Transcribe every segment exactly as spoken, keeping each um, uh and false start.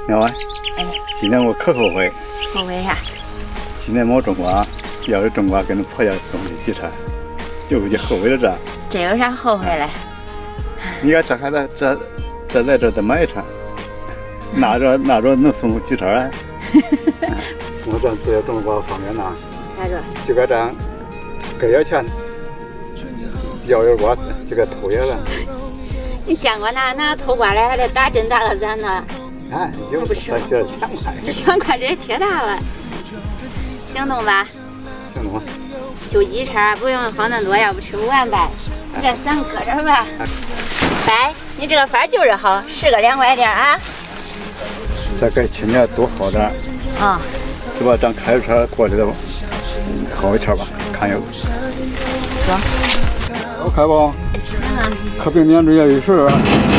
苗啊， 哎， 今年我可后悔， 后悔啥？ 今年没种瓜，要是种瓜跟那婆家种的几茬，就就后悔了这。 这有啥后悔嘞？ 你看这还得这这来这再买一茬，那着那着能送几茬啊？我这自己种瓜方便呐， 咋着？ 就该这样，给点钱，要点瓜就该偷下来。 你见过那那偷瓜的还得打针打个针呢？ 哎，有不是这这两块， 两块这撇大了，行动吧？ 行动吧。 就一茬，不用放那么多，要不吃不完呗。你这咱搁这儿吧。拜，你这个法就是好，十个两块点啊。 再给亲家多薅点。 啊。 是吧？咱开着车过去的，薅一茬吧，看有。 走。 好开不？ 嗯。 可别撵着也有事啊。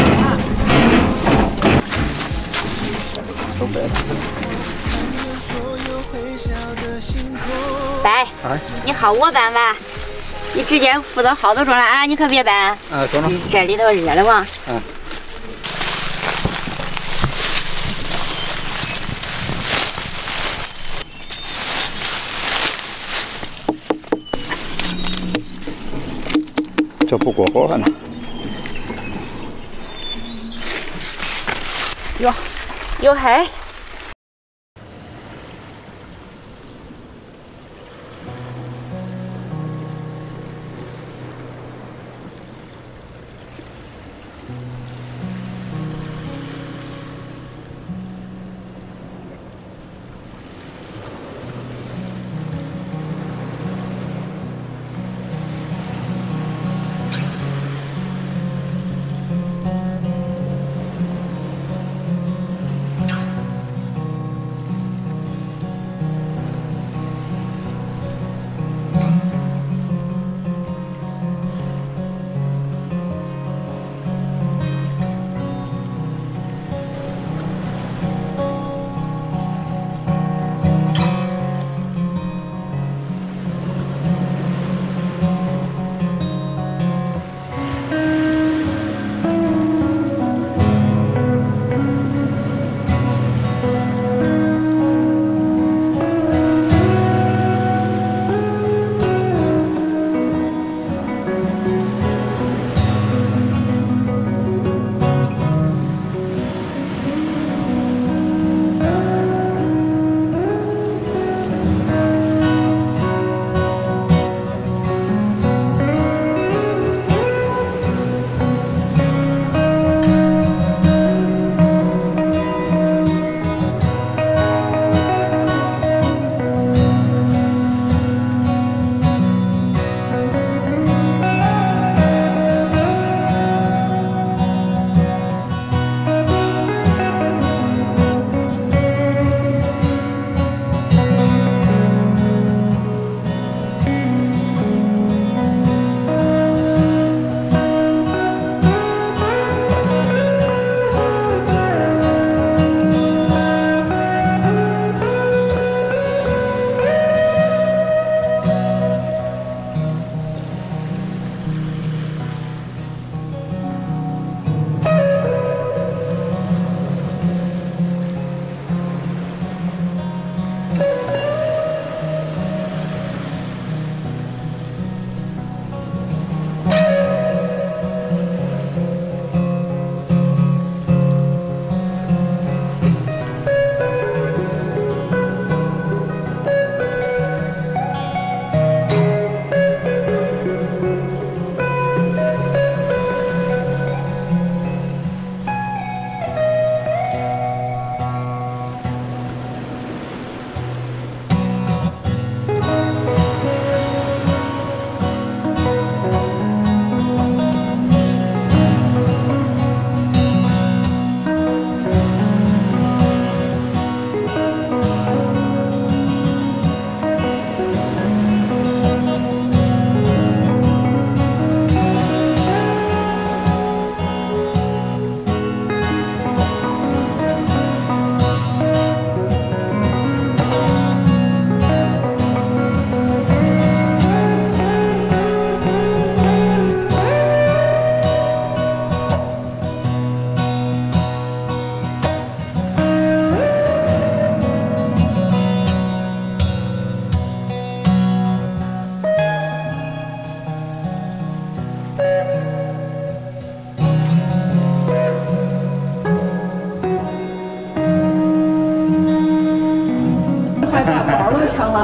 都白了。 拜，你薅我班吧，你直接负责薅都中了啊，你可别搬。 啊，中了。 这里头热的慌。 嗯。这不过火呢。 哟，有黑。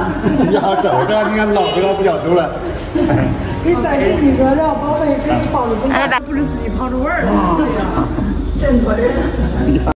要走着，你看老子不要走了。 给再给一个，然后宝贝给你泡着，不是自己泡着玩儿的，真多人。